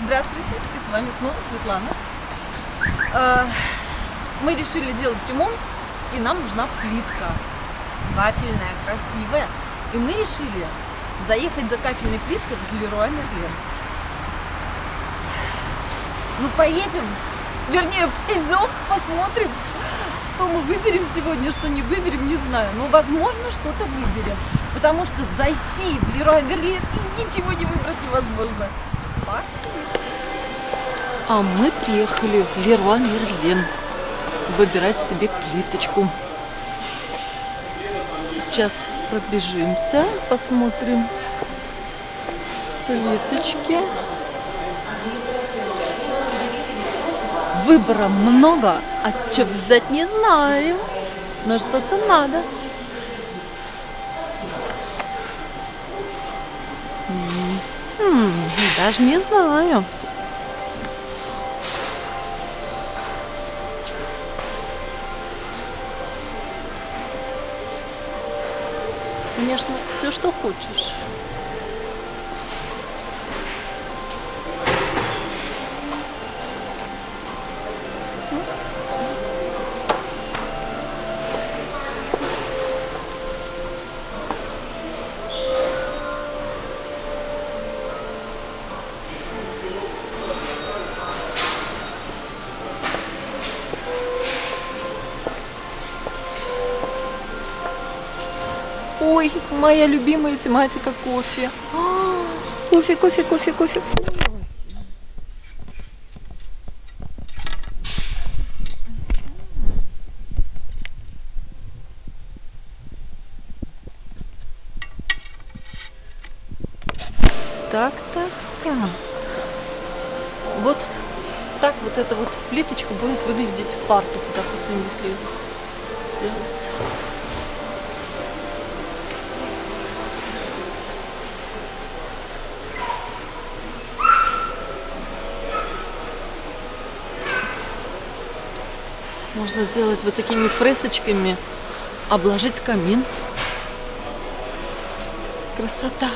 Здравствуйте, и с вами снова Светлана. Мы решили делать ремонт, и нам нужна плитка. Кафельная, красивая. И мы решили заехать за кафельной плиткой в Леруа Мерлен. Ну поедем, вернее пойдем, посмотрим, что мы выберем сегодня, что не выберем, не знаю. Но возможно что-то выберем, потому что зайти в Леруа Мерлен и ничего не выбрать невозможно. Пошли. А мы приехали в Леруа Мерлен выбирать себе плиточку. Сейчас пробежимся, посмотрим плиточки. Выбора много, а что взять не знаем, но что-то надо. Даже не знаю. Конечно, все, что хочешь. Ой, моя любимая тематика кофе. Кофе, кофе, кофе, кофе. Так, так, так. Вот так вот эта вот плиточка будет выглядеть в фартуке, допустим, если сделать. Можно сделать вот такими фресочками, обложить камин. Красота!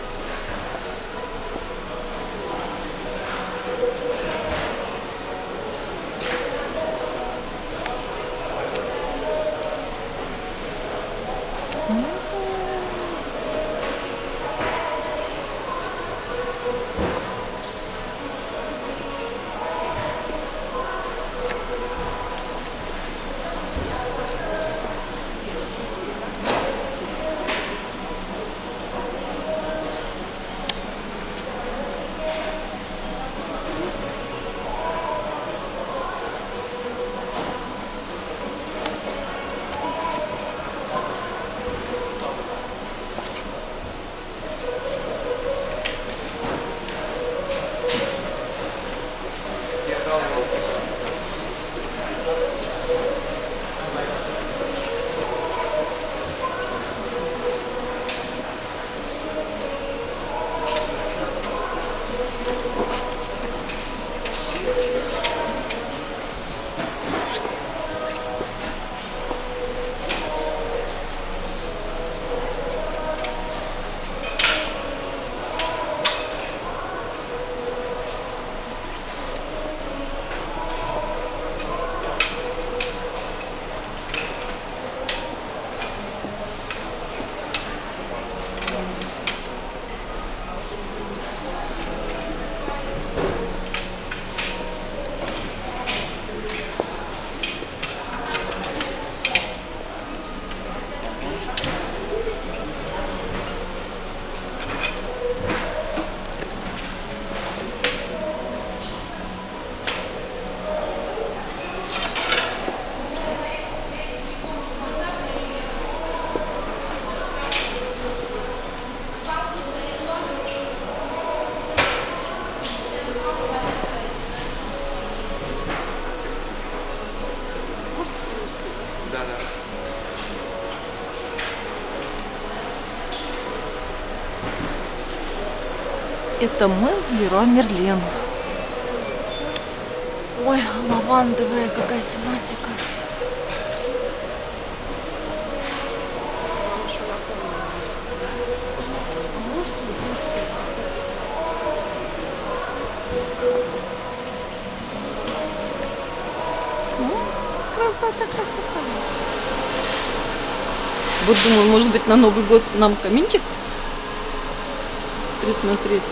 Это мы в Леруа Мерлен. Ой, лавандовая какая тематика. красота, красота. Вот думаю, может быть, на Новый год нам каминчик присмотреть.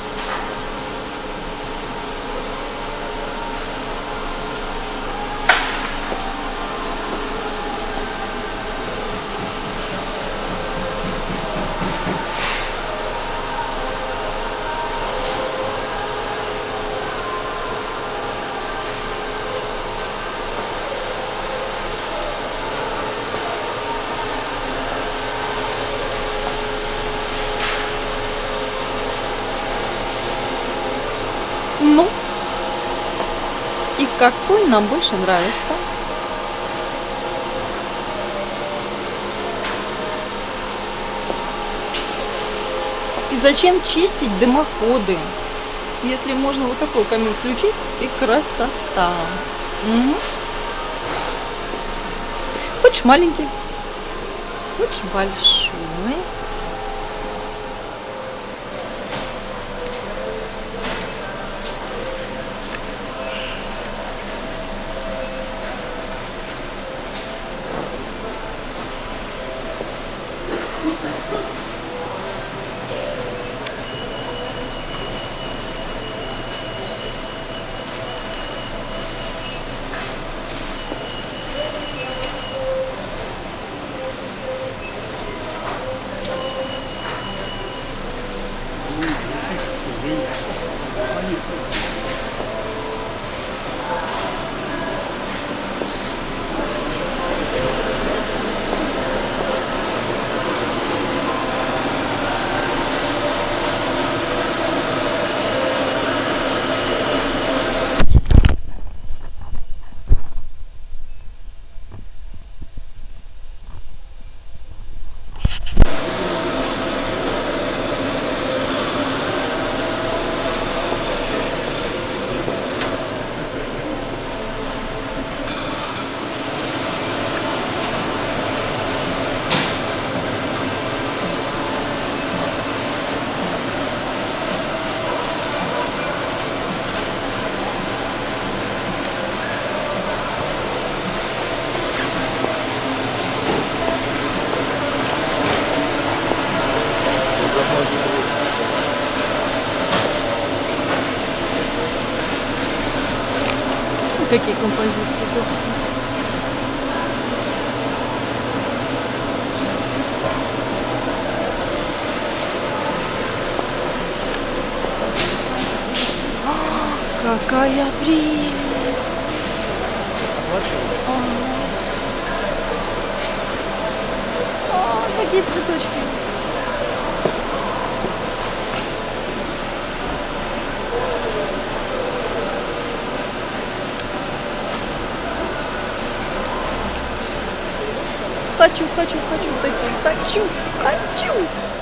Ну, и какой нам больше нравится? И зачем чистить дымоходы, если можно вот такой камин включить, и красота. Угу. Хочешь маленький, хочешь большой. Какие композиции классные. Какая прелесть! Какие цветочки! Хочу такие, хочу.